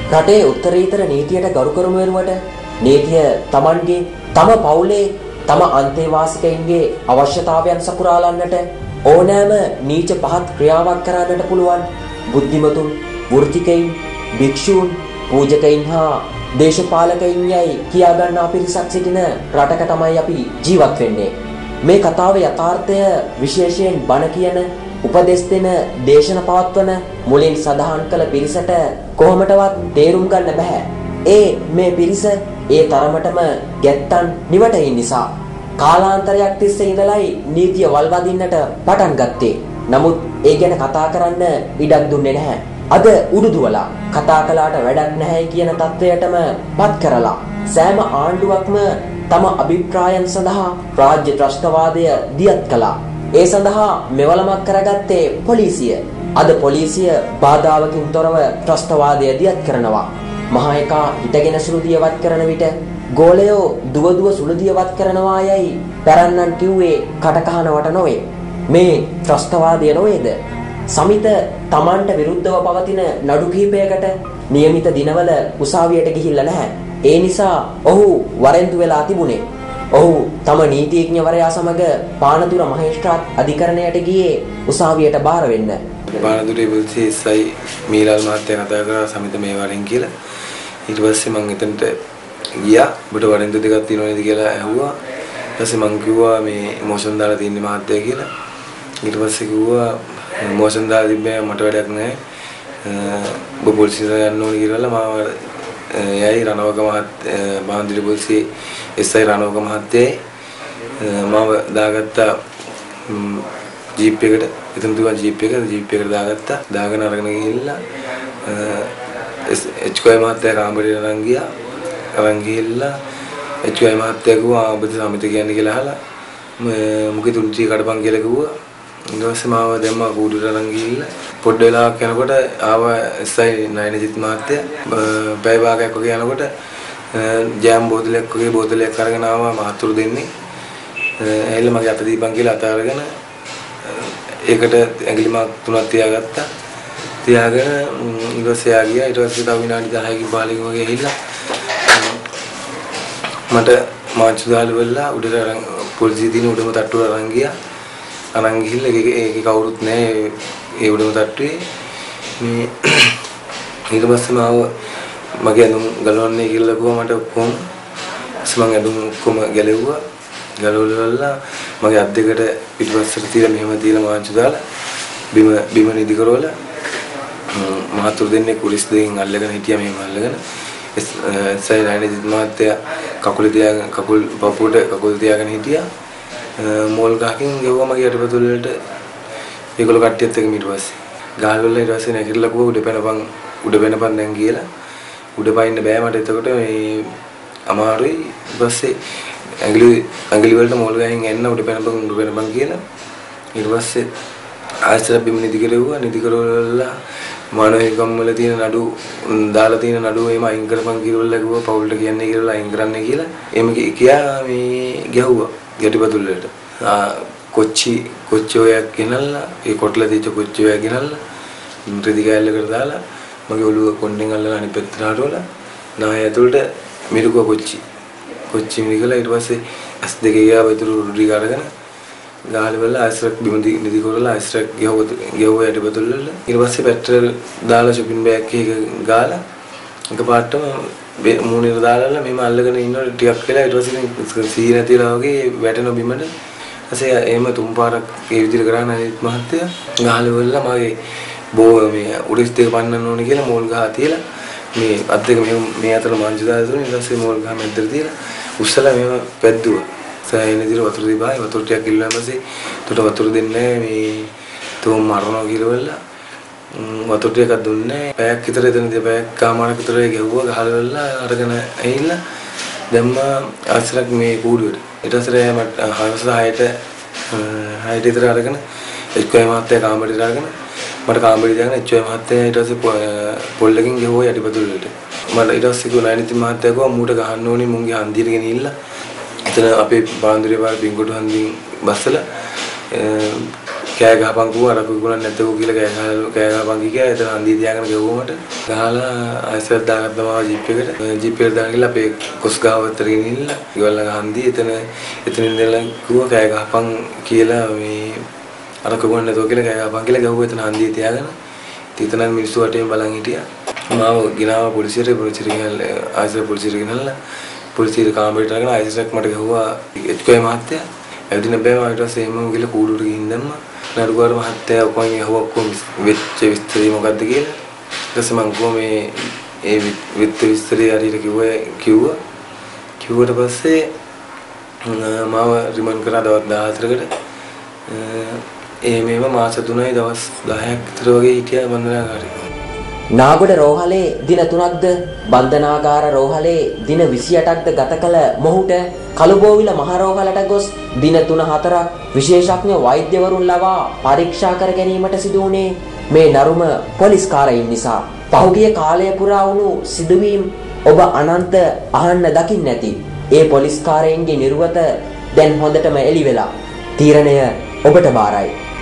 රටේ උත්තරීතර නීතියට ගරු කරමු වෙනුවට නීතිය Tamanගේ තම පවුලේ තම අන්තේවාසිකයින්ගේ අවශ්‍යතාවයන් සපුරාලන්නට ඕනෑම නීච පහත් ක්‍රියාවක් කරන්නට පුළුවන් බුද්ධිමතුන් වෘත්තිකයින් භික්ෂූන් පූජකයින් හා දේශපාලකයින් යයි කියා ගන්නා පිරිසක් සිටින රටක තමයි අපි ජීවත් වෙන්නේ. මේ කතාවේ යථාර්ථය විශේෂයෙන් බණ කියන උපදෙස් දෙන දේශන පවත්වන මුලින් සඳහන් කළ පිරිසට කොහොමදවත් තේරුම් ගන්න බෑ. මේ පිරිස ඒ තරමටම ගැත්තන් නිවටයින් නිසා කාලාන්තරයක් තිස්සේ ඉඳලයි නීතිය වල්වදින්නට පටන් ගත්තේ. නමුත් ඒ ගැන කතා කරන්න ඉඩක් දුන්නේ නැහැ. අද උඩුදුවලා කතා කළාට වැඩක් නැහැ කියන තත්වයටම පත් කරලා සෑම ආණ්ඩුවක්ම තම අභිප්‍රායන් සඳහා රාජ්‍ය ත්‍රස්තවාදය දියත් කළා. ඒ සඳහා මෙවලමක් කරගත්තේ පොලිසිය. අද පොලිසිය බාධාවකින් තොරව ත්‍රස්තවාදය දියත් කරනවා. මහා එකා හිටගෙන සුළුදියවත් කරන විට ගෝලයෝ දුවදුව සුළුදියවත් කරනවා යයි පැරන්නන් කිව්වේ කටකහනවට නොවේ. මේ ත්‍රස්තවාදය නොවේද? සමිත Tamanට විරුද්ධව පවතින නඩු කිහිපයකට નિયમિત දිනවල උසාවියට ගිහිල්ලා නැහැ. ඒ නිසා ඔහු වරෙන්තු වෙලා තිබුණේ. ඔහු තම නීතිඥවරයා සමග පානදුර මහේස්ත්‍රාත් අධිකරණයට ගියේ උසාවියට බාර වෙන්න. පානදුරේ පොලිසිය එස්.අයි. මීලාල් මහත්තයා කතා කරා සමිත මේ වරෙන් කියලා. ඊට පස්සේ මම එතනට ගියා. ඔබට වරෙන්තු දෙකක් තියෙනව නේද කියලා ඇහුවා. ඊට පස්සේ මම කිව්වා මේ මොෂන් දාලා තින්නේ මහත්තයා කියලා. ඊට පස්සේ කිව්වා මොෂන් දාලා තිබ්බේ මට වැඩක් නැහැ. ඔබ පොලිසියට යන්න ඕනේ කියලා මාව යයි රණවක මහත්තයා පානදුරේ පොලිසියේ එස්.අයි. රණවක මහත්තයා මාව දාගත්තා ජීප් එකට. එතන දුවා ජීප් එකට දාගත්තා. දාගෙන අරගෙන ගිහිල්ලා එච්.කොයි මහත්තයා කාමරේට අරන් ගියා. අරන් ගිහිල්ලා එච්.කොයි මහත්තයා කිව්වා ඔබද සමිත කියන්නේ කියලා අහලා මුකේ තුන්චි කඩපන් කියලා කිව්වා. ඊට පස්සේ මාව දැම්මා කූඩුවට අරන් ගිහිල්ලා පොඩ්ඩ වෙලාවක් යනකොට ආව එස්.අයි. නයනජිත් මහත්තයා පැය භාගයක් වගේ යනකොට ජෑම් බෝතලයක් අරගෙන ආවා මහතුරු දෙන්නේ. ඇවිල්ලා මගේ අත දීපන් කියලා අත අරගෙන ඒකට ඇඟිලි මාක් 3ක් තියාගත්තා. තියාගෙන ඊට පස්සේ ආ ගියා. ඊට පස්සේ තව විනාඩි 10කින් 15කින් වගේ ඇවිල්ලා මට මාංචු දාලා වෙලා උඩට අරන් පොලිසිය දින උඩම තට්ටුවට අරන් ගියා. අරන් ගිහිල්ලා ඒකේ කවුරුත් නැහැ ඒ උඩම තට්ටුවේ. මේ ඊට පස්සේ මාව මගේ ඇඳුම් ගලවන්නේ කියලා කිව්වා මට කොහොම. මම ඇඳුම් කොම ගැලෙව්වා. ගලවලා මගේ අත් දෙකට පිටිපස්සට තියලා මෙහෙම තියලා මාංචු දාලා බිම නිදි කරවලා මහතුරු දෙන්නේ කුරිස් දෙකෙන් අල්ලගෙන හිටියා මෙහෙම අල්ලගෙන එස්.අයි. නයනජිත් මහත්තයා කකුල පපුවට කකුල් තියාගෙන හිටියා. මෝල් ගහකින් ගෙවුවා මගේ යටිපතුල් වලට. ඒගොල්ලෝ කට්ටියත් එක්ක ඊට පස්සේ ගහවල ඊට පස්සේ නැගිටලා ගිහුවා උඩ පැනපන් දැන් කියලා. උඩ පයින්න බෑ මට එතකොට මේ අමාරුයි. ඊට පස්සේ ඇඟිලි වලට මෝල් ගහින් එන්න උඩ පැනපන් කියලා. ඊට පස්සේ ආයතන බිම නිදි කරවලා මානවිකම් වල තියෙන නඩු දාලා තියෙන නඩු එහෙම අයින් කරපන් කියලා කිව්වා පවුලට කියන්නේ කියලා අයින් කරන්න කියලා. එහෙම කියා මේ ගැහුවා යටිපතුල් වලට. කොච්චි ඔයක් ගෙනල්ලා ඒ කොටලා තියච්ච කොච්චි ඔයක් ගෙනල්ලා රෙදි කෑල්ලකට දාලා මගේ ඔළුව කොණ්ඩෙන් අල්ලලා අනිත් පැත්තට හරවලා නාය ඇතුළට මිරිකුව කොච්චි මිරිකලා ඊට පස්සේ ඇස් දෙකේ ගියා වතුර රුඩි අරගෙන ගාලි වල ආයිස්රක් බිම නිදි කරලා ආයිස්රක් ගෙවුවා යටිපතුල් වල. ඊට පස්සේ පෙට්‍රල් දාලා shopping bag එක ගාලා එකපාරටම මූණේට දාලා මෙහෙම අල්ලගෙන ඉන්නකොට ටිකක් වෙලා ඊට පස්සේ සී නැතිලා වගේ වැටෙන බිමට. ඊපස්සේ එහෙම තුන් පාරක් ඒ විදිහට කරා නේද මහත්තයා. ගාලි වල මගේ මේ උඩිස් දෙක පන්නන්න ඕනේ කියලා මෝල් ගහ තියලා මේ අත් දෙක මේ අතර මාංජු දාලා දුන්නා. ඊට පස්සේ මෝල් ගහ මැද්දට තියලා උස්සලා මෙහෙම පැද්දුවා. සෑහෙන විදිහට වතුර දීපායි වතුර ටිකක් ඉල්ලුවා ඊපස්සේ උඩට වතුර දෙන්නේ මේ තෝම් මරනවා කියලා වතුර ටිකක් දුන්නේ. පැයක් විතර එතනදී පැයක් කාමාරක් විතර ගැහුවා ගහලා අරගෙන ඇවිල්ලා දැම්මා ආශ්‍රක් මේ කූඩුවට. ඊට පස්සේ මට හවස 6ට විතර අරගෙන එච්.කොයි මහත්තයා කාමරේට අරගෙන මට කාමරේ දාගෙන එච්.කොයි මහත්තයා ඊට පස්සේ පොල්ලකින් ගෙවුවා යටිපතුල් වලට. මට ඊට පස්සේ නයනජිත් මහත්තයා කිව්වා මූට ගහන්න ඕනේ මුන්ගේ හන්දියට ගෙනිහිල්ලා එතන අපේ පාන්දුරේ පාර බින්ගොඩ හන්දියෙන් බස්සලා කෑ ගහපන් කිව්වා අර කුකුලන් නැත්තේ කියලා කෑ ගහපන් කිව්වා. එතන හන්දිය තියාගෙන ගෙවුවමට ගහලා ආයෙත් දාගත්තා මාව ජීප් එකට. ජීප් එකට දාගෙන ගිහලා අපේ කොස් ගාවට ගිහිල්ලා ඊවල හන්දිය එතනින් ඉඳලා කිව්වා කෑ ගහපන් කියලා මේ අර කුකුලන් නැතුව කියලා කෑ ගහපන් කියලා ගැව්වා එතන හන්දිය තියාගෙන. ඉතින් මිනිස්සු වටේම බලන් හිටියා. මාව ගෙනාවා පොලිසියට පොලිසියට ගෙනල්ලා පොලිසිය කාමරේට අරගෙන ආයෙත් මට ගහුවා එච්කෝයි මහත්තයා ඇවිදින්න බෑ මම ඊට පස්සේ එම්මම ගිහලා කූඩුවට ගිහින් දැම්මා නඩුකාර මහත්තයා ඔක්කොම ගහුවා ඔක්කොම වෙච්ච විස්තරي මොකද්ද කියලා ඊට පස්සේ මම ගෝ මේ ඒ වෙච්ච විස්තරي හරියට කිව්වට පස්සේ මාව රිමාන්ඩ් කරා දවස් 14කට මේව මාස 3යි දවස් 10ක් විතර වගේ හිටියා බන්ධනාගාරේ. නාගොඩ රෝහලේ දින 3ක්ද බන්ධනාගාර රෝහලේ දින 28ක්ද ගත කළ මොහුට කළුබෝවිල මහ රෝහලට ගොස් දින 3-4ක් විශේෂඥ වෛද්‍යවරුන් ලවා පරීක්ෂා කර ගැනීමට සිදු වුණේ මේ නරුම පොලිස් කාරයින් නිසා. පහුගිය කාලය පුරා වුණු සිදුවීම් ඔබ අනන්ත අහන්න දකින්න නැති. ඒ පොලිස් කාරයින්ගේ නිර්වත දැන් හොඳටම එළි වෙලා. තීරණය ඔබට බාරයි.